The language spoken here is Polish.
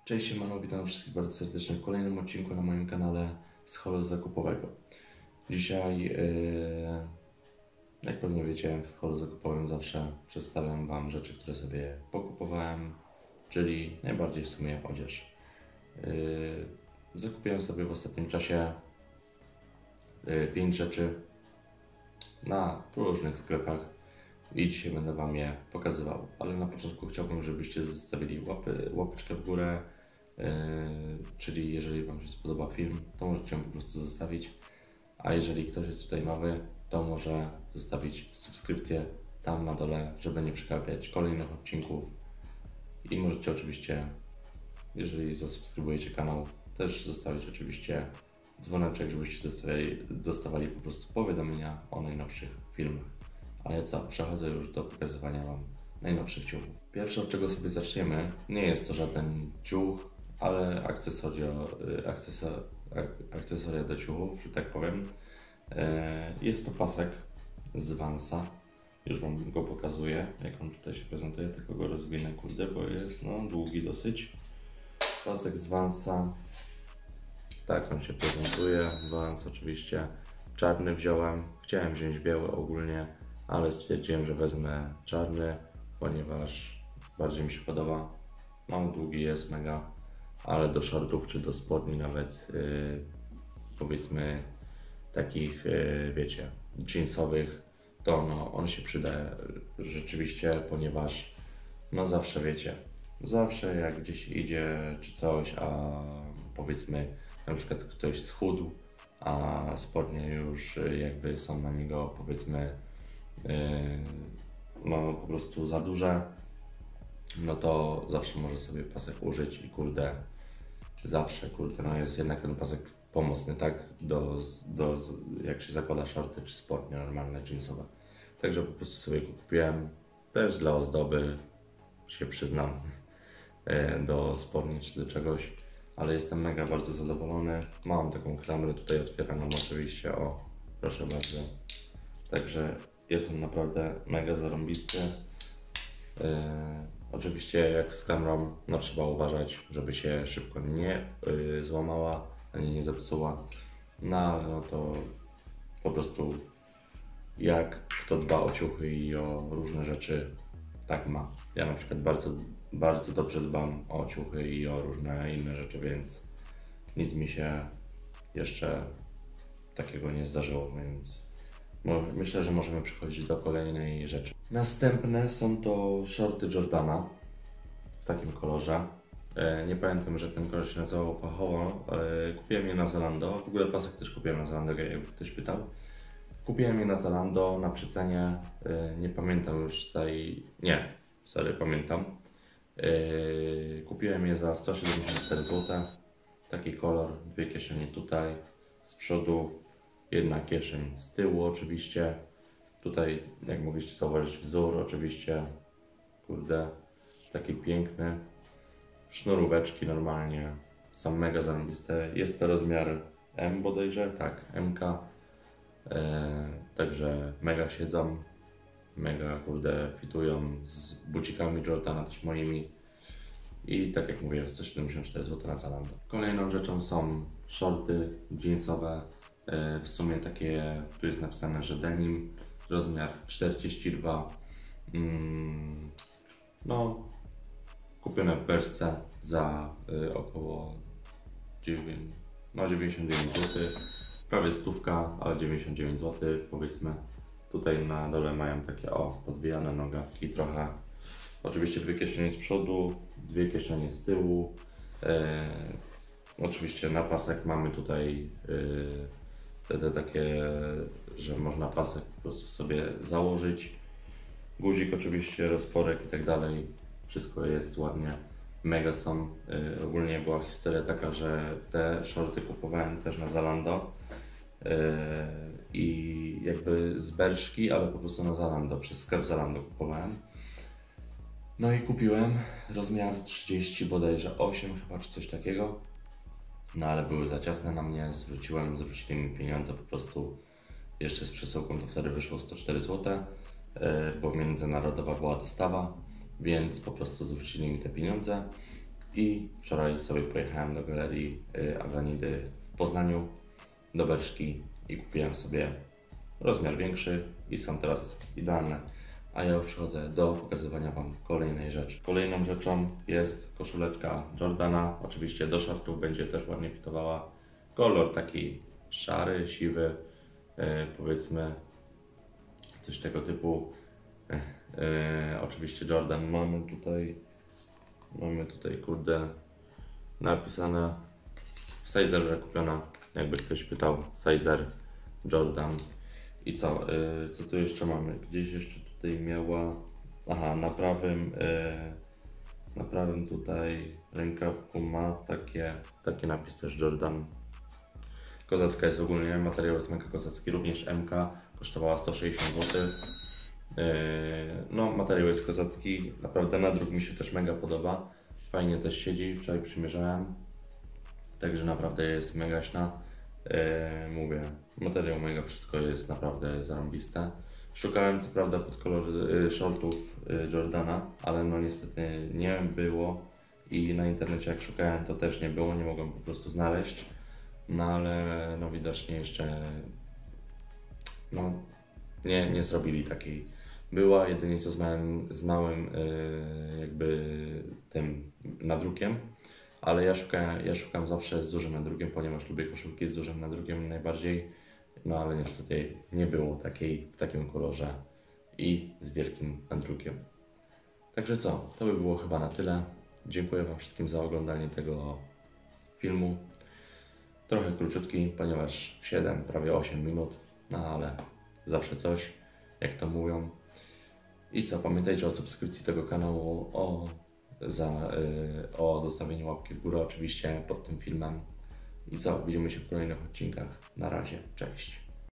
Cześć, siemano, witam wszystkich bardzo serdecznie w kolejnym odcinku na moim kanale z holu zakupowego. Dzisiaj, jak pewnie wiecie, w holu zakupowym zawsze przedstawiam Wam rzeczy, które sobie pokupowałem, czyli najbardziej w sumie odzież. Zakupiłem sobie w ostatnim czasie 5 rzeczy na różnych sklepach i dzisiaj będę Wam je pokazywał, ale na początku chciałbym, żebyście zostawili łapeczkę w górę, czyli jeżeli Wam się spodoba film, to możecie ją po prostu zostawić, a jeżeli ktoś jest tutaj nowy, to może zostawić subskrypcję tam na dole, żeby nie przegapiać kolejnych odcinków i możecie oczywiście, jeżeli zasubskrybujecie kanał, też zostawić oczywiście dzwoneczek, żebyście dostawali po prostu powiadomienia o najnowszych filmach. Ale co, przechodzę już do pokazywania Wam najnowszych ciuchów. Pierwsze, od czego sobie zaczniemy, nie jest to żaden ciuch, ale akcesoria do ciuchów, że tak powiem. Jest to pasek z Vansa. Już Wam go pokazuję, jak on tutaj się prezentuje, tylko go rozwinę, kurde, bo jest długi dosyć. Pasek z Vansa. Tak on się prezentuje. Vans oczywiście czarny wziąłem. Chciałem wziąć biały ogólnie, ale stwierdziłem, że wezmę czarny, ponieważ bardziej mi się podoba. Mało długi jest, mega, ale do shortów czy do spodni nawet powiedzmy takich, wiecie, jeansowych, to on się przyda rzeczywiście, ponieważ zawsze wiecie, zawsze jak gdzieś idzie czy coś, a powiedzmy na przykład ktoś schudł, a spodnie już jakby są na niego powiedzmy po prostu za duże, no to zawsze może sobie pasek użyć i kurde, zawsze jest jednak ten pasek pomocny, tak, jak się zakłada shorty czy spodnie normalne, jeansowe. Także po prostu sobie go kupiłem, też dla ozdoby, się przyznam, do spodni czy do czegoś, ale jestem mega bardzo zadowolony. Mam taką klamrę tutaj otwieraną oczywiście, o, proszę bardzo. Także jest on naprawdę mega zarąbisty. Oczywiście jak z klamrą, trzeba uważać, żeby się szybko nie złamała, ani nie zepsuła. No to po prostu jak kto dba o ciuchy i o różne rzeczy, tak ma. Ja na przykład bardzo dobrze dbam o ciuchy i o różne inne rzeczy, więc nic mi się jeszcze takiego nie zdarzyło, więc myślę, że możemy przechodzić do kolejnej rzeczy. Następne są to shorty Jordana w takim kolorze. Nie pamiętam, że ten kolor się nazywał fachowo. Kupiłem je na Zalando. W ogóle pasek też kupiłem na Zalando, jakby ktoś pytał. Kupiłem je na Zalando na przecenie. Nie pamiętam już pamiętam. Kupiłem je za 174 zł. Taki kolor, dwie kieszenie tutaj z przodu, jedna kieszeń z tyłu oczywiście. Tutaj, jak mogliście zauważyć, wzór oczywiście, kurde, taki piękny. Sznuróweczki normalnie są mega zarąbiste. Jest to rozmiar M bodajże, tak, MK. Także mega siedzą, mega kurde fitują z bucikami Jordana też moimi. I tak jak mówię, 174 zł na Zalando. Kolejną rzeczą są shorty jeansowe. W sumie takie, tu jest napisane, że denim, rozmiar 42. Kupione w Bershce za około 99 zł. Prawie stówka, ale 99 zł powiedzmy. Tutaj na dole mają takie podwijane nogawki trochę. Oczywiście dwie kieszenie z przodu, dwie kieszenie z tyłu. Oczywiście na pasek mamy tutaj te takie, że można pasek po prostu sobie założyć. Guzik oczywiście, rozporek i tak dalej. Wszystko jest ładnie. Mega są. Ogólnie była historia taka, że te shorty kupowałem też na Zalando. I jakby z Berszki, ale po prostu na Zalando, przez sklep Zalando kupowałem. No i kupiłem rozmiar 30, bodajże 8 chyba, czy coś takiego. No ale były za ciasne na mnie, zwrócili mi pieniądze po prostu. Jeszcze z przesyłką to wtedy wyszło 104 zł, bo międzynarodowa była dostawa, więc po prostu zwrócili mi te pieniądze. I wczoraj sobie pojechałem do galerii Avenida w Poznaniu, do Berszki i kupiłem sobie rozmiar większy i są teraz idealne. A ja już przechodzę do pokazywania Wam kolejnej rzeczy. Kolejną rzeczą jest koszuleczka Jordana. Oczywiście do shortów będzie też ładnie fitowała. Kolor taki szary, siwy, powiedzmy coś tego typu. Oczywiście Jordan mamy tutaj kurde napisane w Sizerze kupiona, jakby ktoś pytał, Sizer Jordan. I co? Co tu jeszcze mamy? Gdzieś jeszcze tutaj miała... Aha, na prawym tutaj rękawku ma taki napis też Jordan. Kozacka jest ogólnie, materiał jest mega kozacki, również MK, kosztowała 160 zł. No, materiał jest kozacki, naprawdę nadruk mi się też mega podoba. Fajnie też siedzi, wczoraj przymierzałem. Także naprawdę jest mega śna. Mówię, materiał mega, wszystko jest naprawdę zarąbiste. Szukałem co prawda pod kolor shortów Jordana, ale no niestety nie było i na internecie jak szukałem to też nie było, nie mogłem po prostu znaleźć. No ale no widocznie jeszcze no nie zrobili takiej. Była jedynie co z małym jakby tym nadrukiem. Ale ja szukam zawsze z dużym nadrukiem, ponieważ lubię koszulki z dużym nadrukiem najbardziej. No ale niestety nie było takiej w takim kolorze i z wielkim nadrukiem. Także co, to by było chyba na tyle. Dziękuję Wam wszystkim za oglądanie tego filmu. Trochę króciutki, ponieważ 7, prawie 8 minut, no ale zawsze coś, jak to mówią. I co, pamiętajcie o subskrypcji tego kanału, o zostawieniu łapki w górę oczywiście pod tym filmem. I co, widzimy się w kolejnych odcinkach. Na razie, cześć.